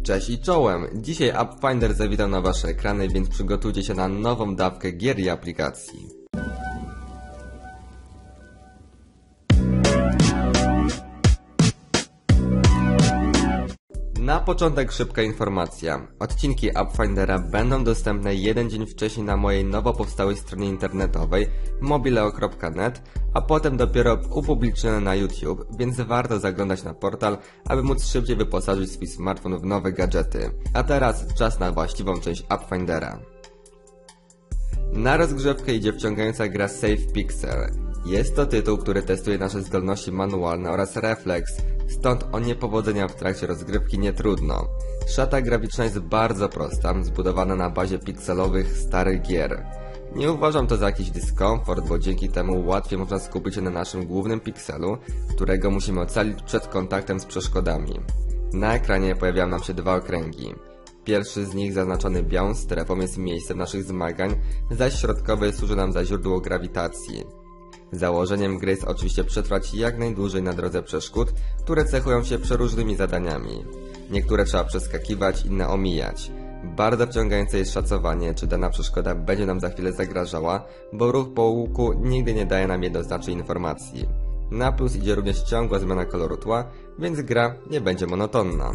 Cześć i czołem! Dzisiaj AppFinder zawitał na wasze ekrany, więc przygotujcie się na nową dawkę gier i aplikacji. Na początek szybka informacja. Odcinki AppFindera będą dostępne jeden dzień wcześniej na mojej nowo powstałej stronie internetowej mobileo.net, a potem dopiero upublicznione na YouTube, więc warto zaglądać na portal, aby móc szybciej wyposażyć swój smartfon w nowe gadżety. A teraz czas na właściwą część AppFindera. Na rozgrzewkę idzie wciągająca gra Save Pixel. Jest to tytuł, który testuje nasze zdolności manualne oraz refleks, stąd o niepowodzenia w trakcie rozgrywki nie trudno. Szata graficzna jest bardzo prosta, zbudowana na bazie pikselowych starych gier. Nie uważam to za jakiś dyskomfort, bo dzięki temu łatwiej można skupić się na naszym głównym pikselu, którego musimy ocalić przed kontaktem z przeszkodami. Na ekranie pojawiają nam się dwa okręgi. Pierwszy z nich, zaznaczony białą strefą, jest miejscem naszych zmagań, zaś środkowy służy nam za źródło grawitacji. Założeniem gry jest oczywiście przetrwać jak najdłużej na drodze przeszkód, które cechują się przeróżnymi zadaniami. Niektóre trzeba przeskakiwać, inne omijać. Bardzo wciągające jest szacowanie, czy dana przeszkoda będzie nam za chwilę zagrażała, bo ruch po łuku nigdy nie daje nam jednoznacznej informacji. Na plus idzie również ciągła zmiana koloru tła, więc gra nie będzie monotonna.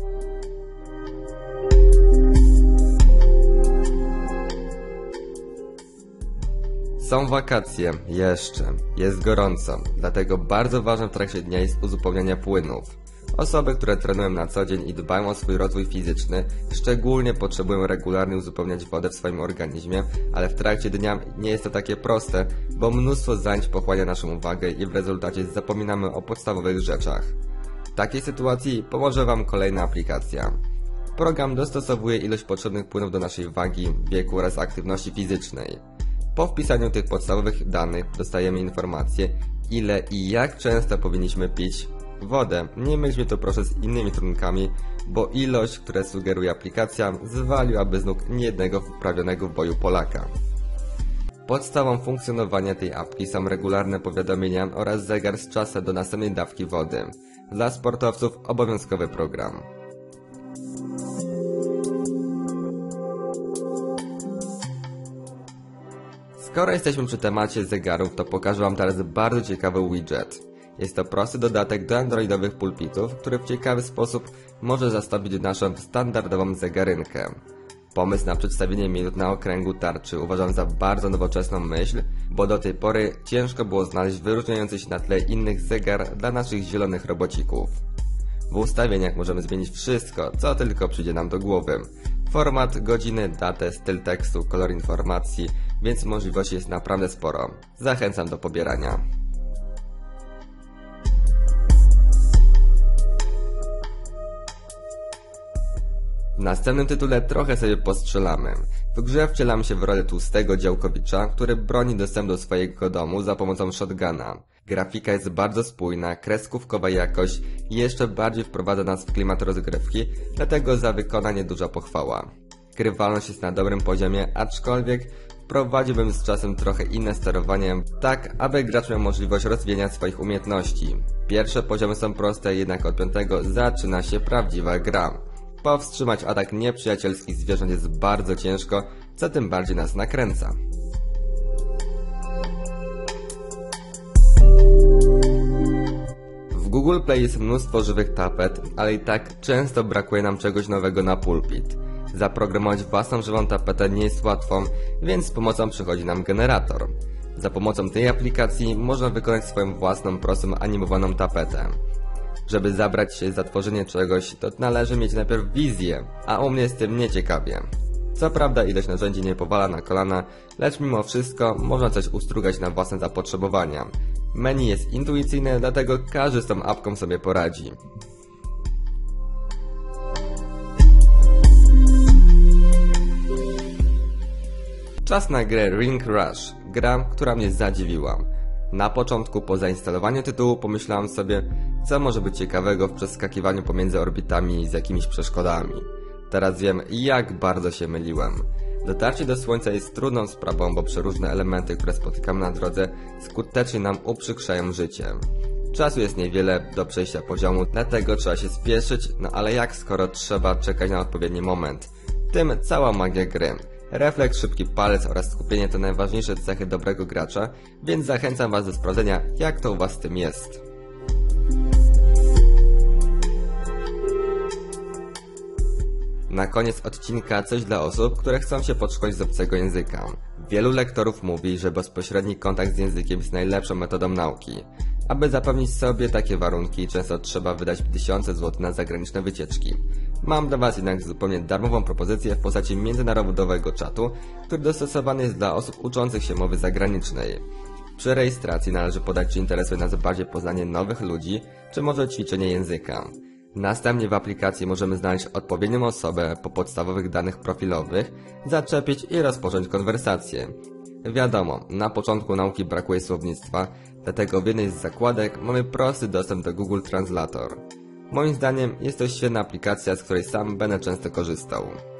Są wakacje, jeszcze. Jest gorąco, dlatego bardzo ważne w trakcie dnia jest uzupełnianie płynów. Osoby, które trenują na co dzień i dbają o swój rozwój fizyczny, szczególnie potrzebują regularnie uzupełniać wodę w swoim organizmie, ale w trakcie dnia nie jest to takie proste, bo mnóstwo zajęć pochłania naszą uwagę i w rezultacie zapominamy o podstawowych rzeczach. W takiej sytuacji pomoże Wam kolejna aplikacja. Program dostosowuje ilość potrzebnych płynów do naszej wagi, wieku oraz aktywności fizycznej. Po wpisaniu tych podstawowych danych dostajemy informację, ile i jak często powinniśmy pić wodę. Nie mylić to proszę z innymi trunkami, bo ilość, które sugeruje aplikacja, zwaliłaby z nóg niejednego wprawionego w boju Polaka. Podstawą funkcjonowania tej apki są regularne powiadomienia oraz zegar z czasem do następnej dawki wody. Dla sportowców obowiązkowy program. Skoro jesteśmy przy temacie zegarów, to pokażę Wam teraz bardzo ciekawy widget. Jest to prosty dodatek do androidowych pulpitów, który w ciekawy sposób może zastąpić naszą standardową zegarynkę. Pomysł na przedstawienie minut na okręgu tarczy uważam za bardzo nowoczesną myśl, bo do tej pory ciężko było znaleźć wyróżniający się na tle innych zegar dla naszych zielonych robocików. W ustawieniach możemy zmienić wszystko, co tylko przyjdzie nam do głowy. Format, godziny, datę, styl tekstu, kolor informacji, więc możliwości jest naprawdę sporo. Zachęcam do pobierania. W następnym tytule trochę sobie postrzelamy. W grze wcielam się w rolę tłustego działkowicza, który broni dostępu do swojego domu za pomocą shotguna. Grafika jest bardzo spójna, kreskówkowa jakość i jeszcze bardziej wprowadza nas w klimat rozgrywki, dlatego za wykonanie duża pochwała. Grywalność jest na dobrym poziomie, aczkolwiek wprowadziłbym z czasem trochę inne sterowanie, tak aby gracz miał możliwość rozwijania swoich umiejętności. Pierwsze poziomy są proste, jednak od 5 zaczyna się prawdziwa gra. Powstrzymać atak nieprzyjacielskich zwierząt jest bardzo ciężko, co tym bardziej nas nakręca. W Google Play jest mnóstwo żywych tapet, ale i tak często brakuje nam czegoś nowego na pulpit. Zaprogramować własną żywą tapetę nie jest łatwo, więc z pomocą przychodzi nam generator. Za pomocą tej aplikacji można wykonać swoją własną, prostą, animowaną tapetę. Żeby zabrać się za tworzenie czegoś, to należy mieć najpierw wizję, a u mnie jest tym nieciekawie. Co prawda ilość narzędzi nie powala na kolana, lecz mimo wszystko można coś ustrugać na własne zapotrzebowania. Menu jest intuicyjne, dlatego każdy z tą apką sobie poradzi. Czas na grę Ring Rush, gra, która mnie zadziwiła. Na początku po zainstalowaniu tytułu pomyślałem sobie, co może być ciekawego w przeskakiwaniu pomiędzy orbitami z jakimiś przeszkodami. Teraz wiem, jak bardzo się myliłem. Dotarcie do Słońca jest trudną sprawą, bo przeróżne elementy, które spotykamy na drodze, skutecznie nam uprzykrzają życie. Czasu jest niewiele do przejścia poziomu, dlatego trzeba się spieszyć, no ale jak skoro trzeba czekać na odpowiedni moment? W tym cała magia gry. Refleks, szybki palec oraz skupienie to najważniejsze cechy dobrego gracza, więc zachęcam Was do sprawdzenia, jak to u Was z tym jest. Na koniec odcinka coś dla osób, które chcą się podszkolić z obcego języka. Wielu lektorów mówi, że bezpośredni kontakt z językiem jest najlepszą metodą nauki. Aby zapewnić sobie takie warunki, często trzeba wydać tysiące złotych na zagraniczne wycieczki. Mam dla Was jednak zupełnie darmową propozycję w postaci międzynarodowego czatu, który dostosowany jest dla osób uczących się mowy zagranicznej. Przy rejestracji należy podać, czy interesuje nas bardziej poznanie nowych ludzi, czy może ćwiczenie języka. Następnie w aplikacji możemy znaleźć odpowiednią osobę po podstawowych danych profilowych, zaczepić i rozpocząć konwersację. Wiadomo, na początku nauki brakuje słownictwa, dlatego w jednej z zakładek mamy prosty dostęp do Google Translator. Moim zdaniem jest to świetna aplikacja, z której sam będę często korzystał.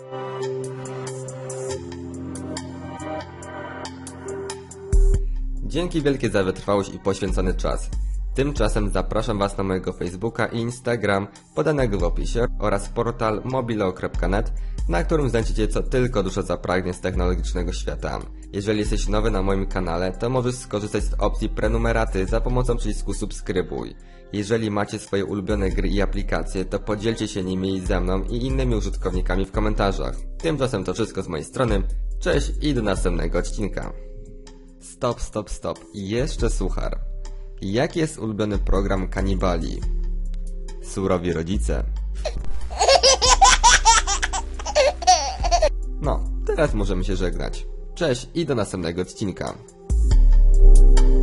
Dzięki wielkie za wytrwałość i poświęcony czas. Tymczasem zapraszam Was na mojego Facebooka i Instagram podanego w opisie oraz portal mobilo.net, na którym znajdziecie co tylko dusza zapragnie z technologicznego świata. Jeżeli jesteś nowy na moim kanale, to możesz skorzystać z opcji prenumeraty za pomocą przycisku subskrybuj. Jeżeli macie swoje ulubione gry i aplikacje, to podzielcie się nimi ze mną i innymi użytkownikami w komentarzach. Tymczasem to wszystko z mojej strony. Cześć i do następnego odcinka. Stop. I jeszcze suchar. Jaki jest ulubiony program kanibali? Surowi rodzice. No, teraz możemy się żegnać. Cześć i do następnego odcinka.